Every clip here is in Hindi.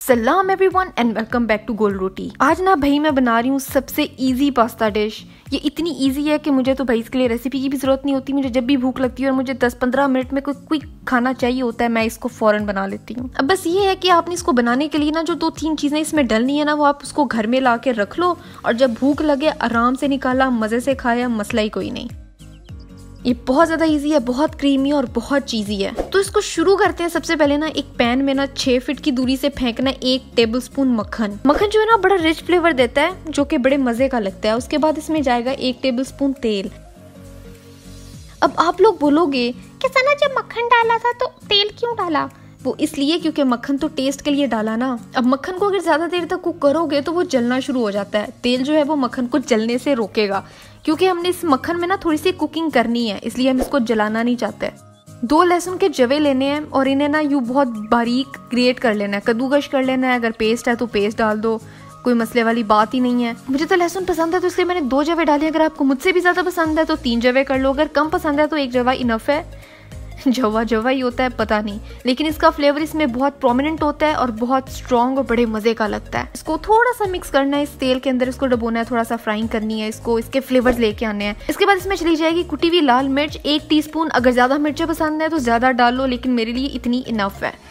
सलाम everyone and welcome back to Gol Roti. आज ना भाई मैं बना रही हूँ सबसे इजी पास्ता डिश। ये इतनी इजी है कि मुझे तो भाई इसके लिए रेसिपी की भी जरूरत नहीं होती। मुझे जब भी भूख लगती है और मुझे 10-15 मिनट में कोई क्विक खाना चाहिए होता है, मैं इसको फौरन बना लेती हूँ। अब बस ये है कि आपने इसको बनाने के लिए ना जो 2-3 चीजें इसमें डलनी है ना, वो आप उसको घर में ला के रख लो और जब भूख लगे आराम से निकाला, मजे से खाया, मसला ही कोई नहीं। ये बहुत ज्यादा इजी है, बहुत क्रीमी और बहुत चीजी है। तो इसको शुरू करते हैं। सबसे पहले ना एक पैन में ना 6 फीट की दूरी से फेंकना 1 टेबलस्पून मक्खन। मक्खन जो है ना बड़ा रिच फ्लेवर देता है, जो कि बड़े मजे का लगता है। उसके बाद इसमें जाएगा 1 टेबलस्पून तेल। अब आप लोग बोलोगे कि सना जब मक्खन डाला था तो तेल क्यों डाला? वो इसलिए क्योंकि मक्खन तो टेस्ट के लिए डाला ना। अब मक्खन को अगर ज्यादा देर तक कुक करोगे तो वो जलना शुरू हो जाता है। तेल जो है वो मक्खन को जलने से रोकेगा, क्योंकि हमने इस मक्खन में ना थोड़ी सी कुकिंग करनी है, इसलिए हम इसको जलाना नहीं चाहते। 2 लहसुन के जवे लेने हैं और इन्हें ना यूं बहुत बारीक ग्रेट कर लेना है, कद्दूकश कर लेना है। अगर पेस्ट है तो पेस्ट डाल दो, कोई मसले वाली बात ही नहीं है। मुझे तो लहसुन पसंद है तो इसलिए मैंने 2 जवे डाले। अगर आपको मुझसे भी ज्यादा पसंद है तो 3 जवे कर लो। अगर कम पसंद है तो 1 जवा इनफ है। जवा जवा ही होता है पता नहीं, लेकिन इसका फ्लेवर इसमें बहुत प्रोमिनेंट होता है और बहुत स्ट्रॉन्ग और बड़े मजे का लगता है। इसको थोड़ा सा मिक्स करना है इस तेल के अंदर, इसको डुबोना है, थोड़ा सा फ्राइंग करनी है, इसको इसके फ्लेवर्स लेके आने हैं। इसके बाद इसमें चली जाएगी कुटी हुई लाल मिर्च 1 टीस्पून। अगर ज्यादा मिर्चें पसंद है तो ज्यादा डाल लो, लेकिन मेरे लिए इतनी इनफ है।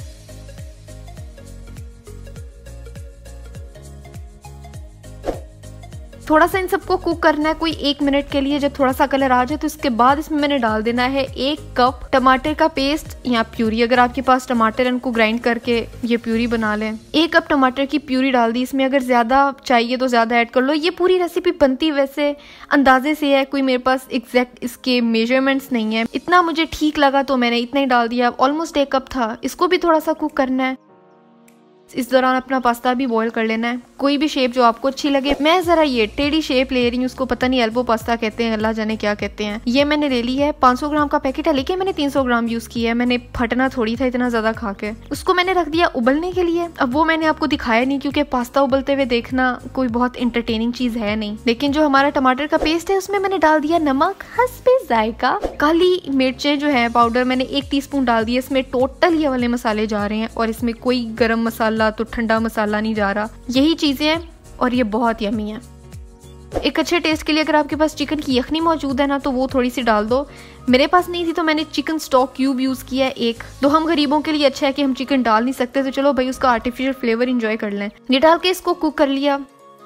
थोड़ा सा इन सबको कुक करना है कोई 1 मिनट के लिए। जब थोड़ा सा कलर आ जाए तो इसके बाद इसमें मैंने डाल देना है 1 कप टमाटर का पेस्ट या प्यूरी। अगर आपके पास टमाटर इनको ग्राइंड करके ये प्यूरी बना लें। 1 कप टमाटर की प्यूरी डाल दी इसमें। अगर ज्यादा चाहिए तो ज्यादा ऐड कर लो। ये पूरी रेसिपी बनती वैसे अंदाजे से है, कोई मेरे पास एग्जैक्ट इसके मेजरमेंट्स नहीं है। इतना मुझे ठीक लगा तो मैंने इतना ही डाल दिया। ऑलमोस्ट 1 कप था। इसको भी थोड़ा सा कुक करना है। इस दौरान अपना पास्ता भी बॉईल कर लेना है, कोई भी शेप जो आपको अच्छी लगे। मैं जरा ये टेढ़ी शेप ले रही हूँ, उसको पता नहीं एल्बो पास्ता कहते हैं, अल्लाह जाने क्या कहते हैं। ये मैंने ले ली है। 500 ग्राम का पैकेट है, लेकिन मैंने 300 ग्राम यूज किया है। मैंने फटना थोड़ी था इतना ज्यादा खा के। उसको मैंने रख दिया उबलने के लिए। अब वो मैंने आपको दिखाया नहीं, क्योंकि पास्ता उबलते हुए देखना कोई बहुत इंटरटेनिंग चीज है नहीं। लेकिन जो हमारा टमाटर का पेस्ट है उसमें मैंने डाल दिया नमक हस्बे जायका। काली मिर्चें जो है पाउडर मैंने 1 टीस्पून डाल दिया। इसमें टोटल ये वाले मसाले जा रहे हैं और इसमें कोई गरम मसाला तो ठंडा मसाला नहीं जा रहा। यही चीजें हैं और ये बहुत यमी है। एक अच्छे टेस्ट के लिए अगर आपके पास चिकन की यखनी मौजूद है ना, तो वो थोड़ी सी डाल दो। मेरे पास नहीं थी तो मैंने चिकन स्टॉक क्यूब यूज किया है 1। तो हम गरीबों के लिए अच्छा है कि हम चिकन डाल नहीं सकते, तो चलो भाई उसका आर्टिफिशियल फ्लेवर एंजॉय कर लें। ये डाल के इसको कुक कर लिया।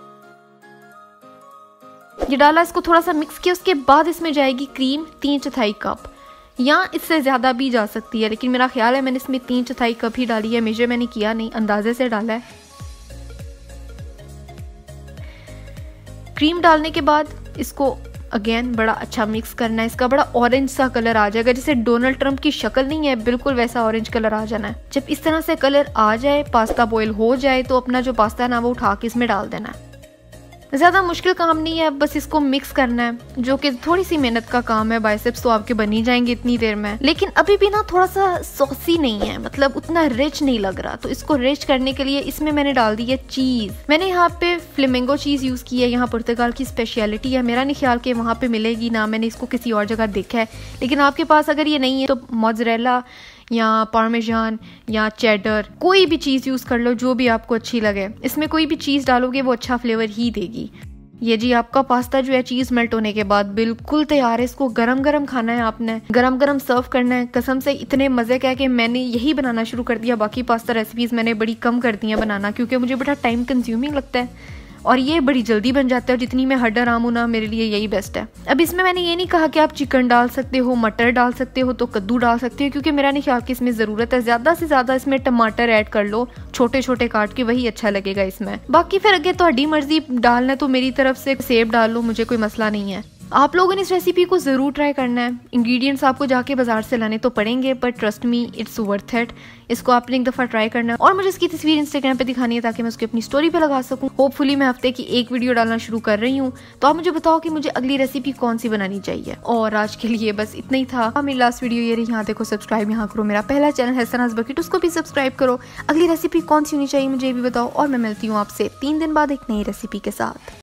ये डाला, इसको थोड़ा सा मिक्स किया। उसके बाद इसमें जाएगी क्रीम 3/4 कप, या इससे ज्यादा भी जा सकती है, लेकिन मेरा ख्याल है मैंने इसमें 3/4 कप ही डाली है। मेजर मैंने किया नहीं, अंदाजे से डाला है। क्रीम डालने के बाद इसको अगेन बड़ा अच्छा मिक्स करना है। इसका बड़ा ऑरेंज सा कलर आ जाएगा, जैसे डोनाल्ड ट्रंप की शक्ल नहीं है, बिल्कुल वैसा ऑरेंज कलर आ जाना है। जब इस तरह से कलर आ जाए, पास्ता बॉईल हो जाए, तो अपना जो पास्ता है ना वो उठा के इसमें डाल देना है। ज्यादा मुश्किल काम नहीं है, बस इसको मिक्स करना है, जो कि थोड़ी सी मेहनत का काम है। बाइसेप्स तो आपके बन ही जाएंगे इतनी देर में, लेकिन अभी भी ना थोड़ा सा सॉसी नहीं है, मतलब उतना रिच नहीं लग रहा। तो इसको रिच करने के लिए इसमें मैंने डाल दी है चीज। मैंने यहाँ पे फ्लेमिंगो चीज यूज की है। यहाँ पुर्तगाल की स्पेशलिटी है। मेरा नहीं ख्याल कि वहाँ पे मिलेगी ना, मैंने इसको किसी और जगह देखा है। लेकिन आपके पास अगर ये नहीं है तो मोज़रेला या पार्मेजान या चेडर, कोई भी चीज यूज कर लो जो भी आपको अच्छी लगे। इसमें कोई भी चीज डालोगे वो अच्छा फ्लेवर ही देगी। ये जी आपका पास्ता जो है चीज मेल्ट होने के बाद बिल्कुल तैयार है। इसको गरम गरम खाना है, आपने गरम गरम सर्व करना है। कसम से इतने मजे का है कि मैंने यही बनाना शुरू कर दिया। बाकी पास्ता रेसिपीज मैंने बड़ी कम कर दी है बनाना, क्योंकि मुझे बड़ा टाइम कंज्यूमिंग लगता है और ये बड़ी जल्दी बन जाता है। जितनी मैं हड्डा राम हूं ना, मेरे लिए यही बेस्ट है। अब इसमें मैंने ये नहीं कहा कि आप चिकन डाल सकते हो, मटर डाल सकते हो, तो कद्दू डाल सकते हो, क्योंकि मेरा नहीं ख्याल कि इसमें जरूरत है। ज्यादा से ज्यादा इसमें टमाटर ऐड कर लो, छोटे छोटे काट के, वही अच्छा लगेगा इसमें। बाकी फिर अगर ਤੁਹਾਡੀ मर्जी डालना है तो मेरी तरफ से सेब डाल लो, मुझे कोई मसला नहीं है। आप लोगों ने इस रेसिपी को जरूर ट्राई करना है। इंग्रेडिएंट्स आपको जाके बाजार से लाने तो पड़ेंगे, पर trust me it's worth it. इसको आपने एक दफा ट्राई करना है और मुझे इसकी तस्वीर इंस्टाग्राम पे दिखानी है, ताकि मैं उसकी अपनी स्टोरी पे लगा सकूं। होपफुली मैं हफ्ते की 1 वीडियो डालना शुरू कर रही हूँ। तो आप मुझे बताओ कि मुझे अगली रेसिपी कौन सी बनानी चाहिए। और आज के लिए बस इतना ही था। मेरी लास्ट वीडियो ये रही। यहाँ देखो, सब्सक्राइब यहाँ करो। मेरा पहला चैनल है सनाज बकेट, उसको भी सब्सक्राइब करो। अगली रेसिपी कौन सी होनी चाहिए मुझे भी बताओ, और मैं मिलती हूँ आपसे 3 दिन बाद एक नई रेसिपी के साथ।